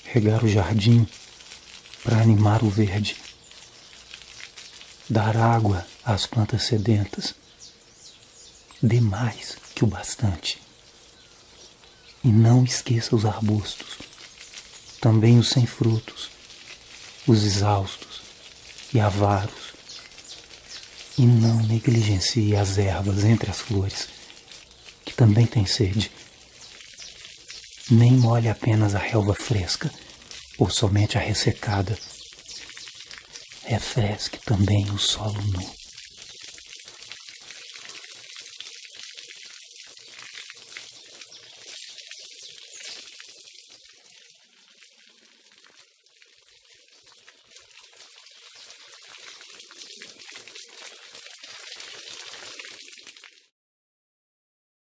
regar o jardim para animar o verde, dar água às plantas sedentas, dê mais que o bastante. E não esqueça os arbustos, também os sem frutos, os exaustos e avaros. E não negligencie as ervas entre as flores, que também têm sede. Nem molhe apenas a relva fresca, ou somente a ressecada. Refresque também o solo nu.